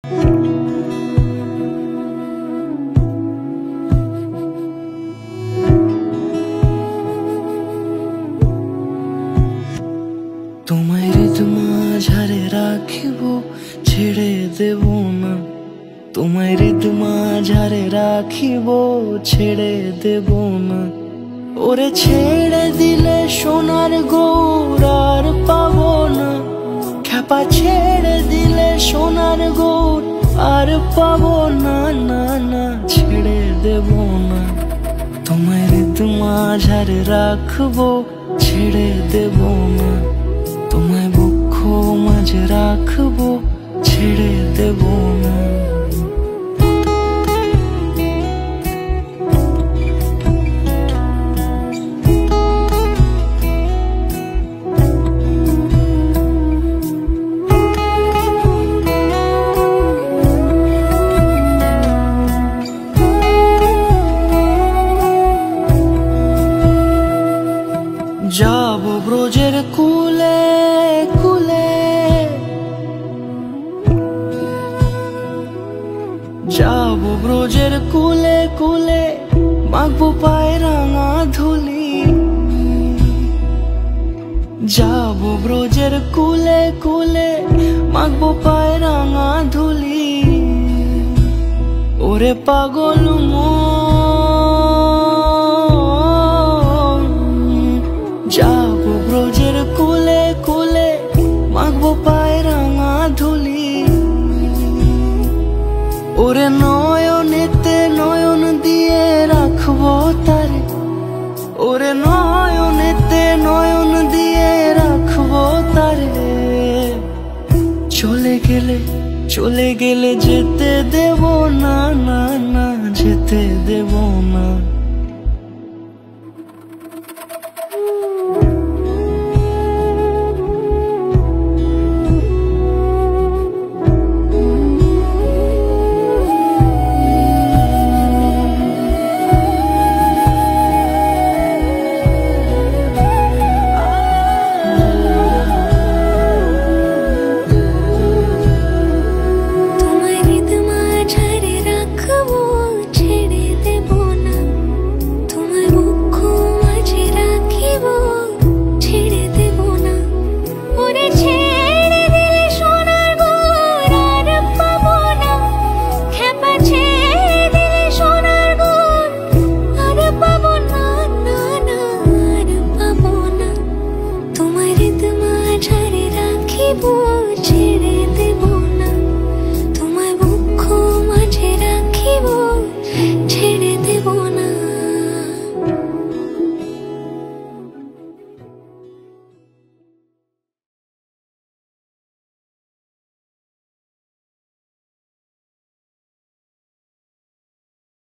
তোমায় হৃদ মাঝারে রাখিব, ছেড়ে দেব না। তোমায় হৃদ মাঝারে রাখিব, ছেড়ে দেব না। ওরে ছেড়ে দিলে সোনার গৌর আর পাবো না। খ্যাপা ছেড়ে দিলে সোনার গৌর আর পাবো না। না না, ছেড়ে দেব না। তোমায় হৃদ মাঝারে রাখবো, ছেড়ে দেব না। তোমায় বক্ষ মাঝে রাখবো, ছেড়ে দেব না। যাব ব্রজের কুলে কুলে, যাব ব্রজের কুলে কুলে, মাখবো পায়ে রাঙা ধুলি। যাব ব্রজের কুলে কুলে, মাখবো পায়ে রাঙা ধুলি। ওরে পাগল যাব ব্রজের কুলে কুলে, মাখবো পায়ে রাঙা ধুলি। ওরে নয়নেতে নয়ন দিয়ে রাখবো তারে, ওরে নয়নেতে নয়ন দিয়ে রাখবো তারে। চলে গেলে চলে গেলে যেতে দেব না। না না, যেতে দেব না।